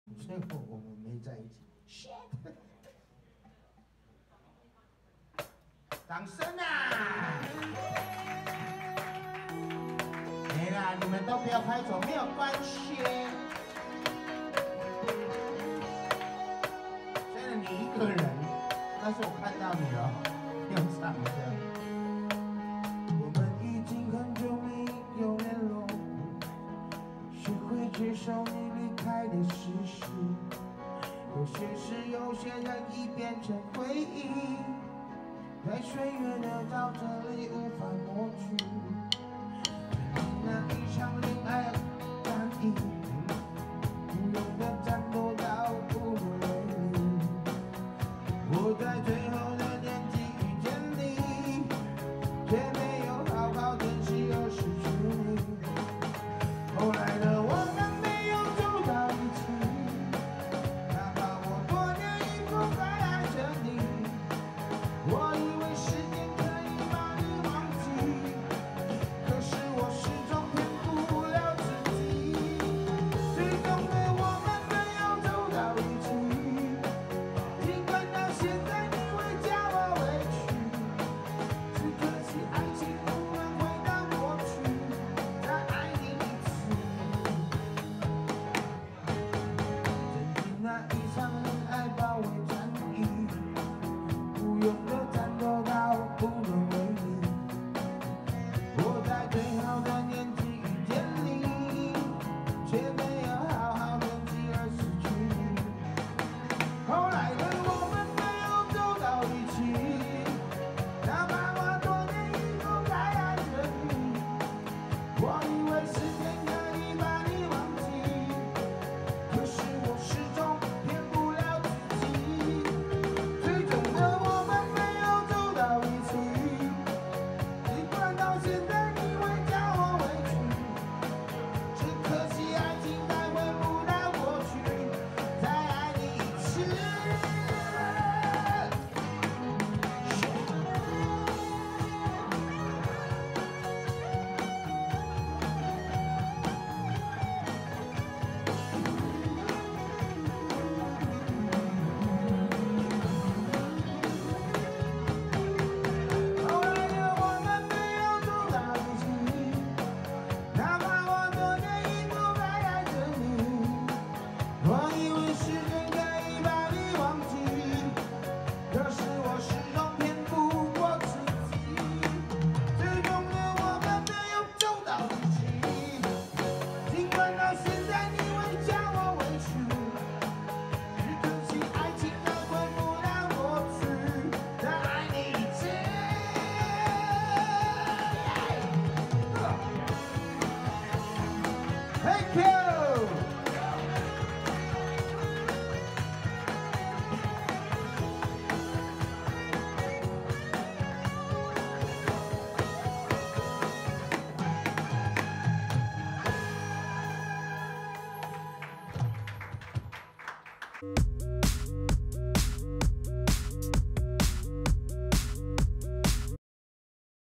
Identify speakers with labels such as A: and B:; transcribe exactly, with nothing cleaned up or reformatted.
A: 最后我们没在一起。shit！ 掌声啊！没啦，你们都不要拍手，没有关系。虽然你一个人，但是我看到你了，用唱的。我们已经很久没有联络，学会接受你离开的事实。有些事，有些人已变成回忆。 在岁月的沼泽里无法抹去，那一场恋爱难以不用的战斗到无能为力。我在最后的年纪遇见你，却没有好好珍惜而失去你。后来的我们没有走到一起，哪怕我多年以后还爱着你。 我以为时间可以把你忘记，可是我始终骗不了自己。最终的我们没有走到一起，尽管到现在你会叫我委屈，只可惜爱情不能回到过去，再爱你一次。曾经那一场恋爱包围战役。 无用的战斗到无能为力，我在最好的年纪遇见你，却没有好好珍惜而失去你。后来的我们没有走到一起，哪怕我多年以后还爱着你。我以为时间可以把你忘记，可是我始终骗不了自己。最终的我。 Thank you. you